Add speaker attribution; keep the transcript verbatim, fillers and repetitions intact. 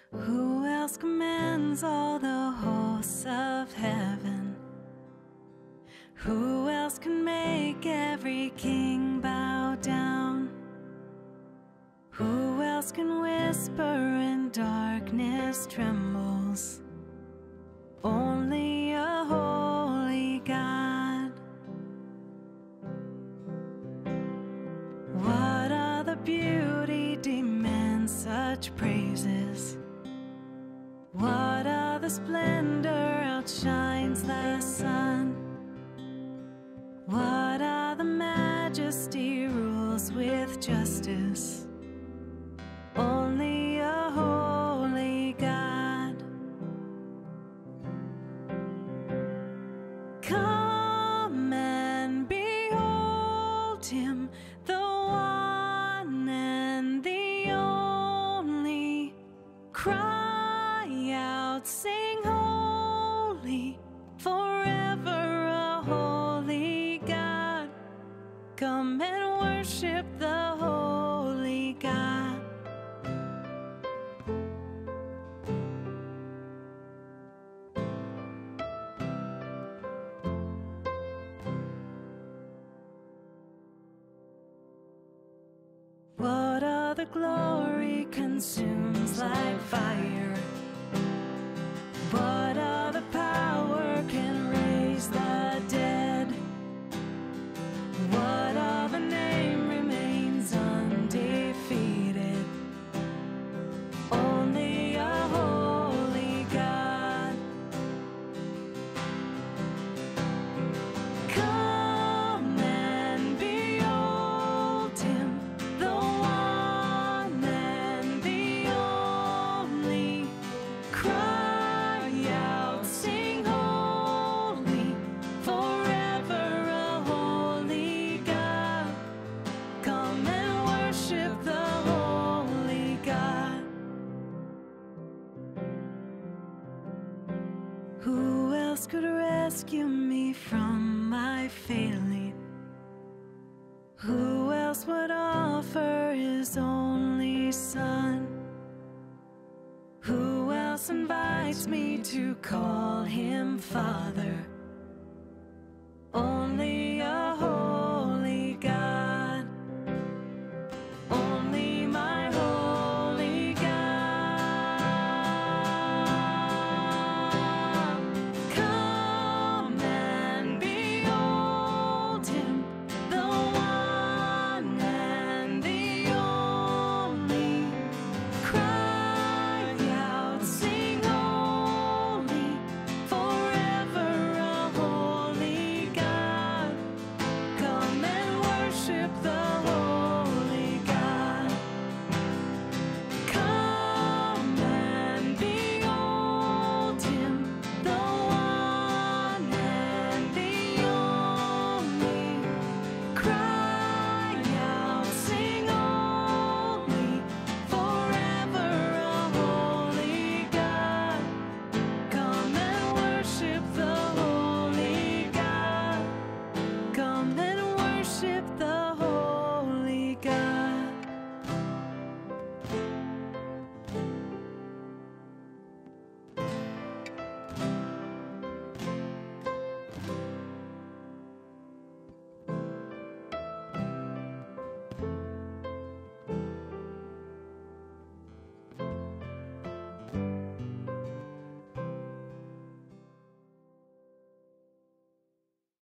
Speaker 1: Who else commands all the hosts of heaven? Who else can make every king bow down? Who else can whisper and darkness trembles? Only a holy God. What other beauty demands such praises? What other splendor outshines the sun? What other majesty rules with justice? Only a holy God. Come and behold him, the one and the only. Cry out, sing holy, forever a holy God. Come and worship the holy God. What other glory consumes like fire? What other power can raise the dead? What other name remains undefeated? Only a holy God. Come and behold him, the one and the only. Cry out, sing holy, forever a holy God. Come and worship the holy God. Who else could rescue me from my failing? Who else would offer his only son? Who else invites me to call him Father?